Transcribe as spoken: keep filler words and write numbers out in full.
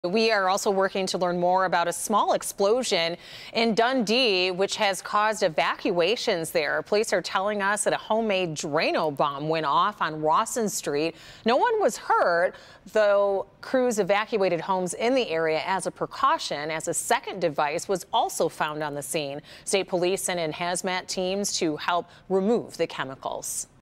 We are also working to learn more about a small explosion in Dundee, which has caused evacuations there. Police are telling us that a homemade Drano bomb went off on Rawson Street. No one was hurt, though crews evacuated homes in the area as a precaution, as a second device was also found on the scene. State police sent in hazmat teams to help remove the chemicals.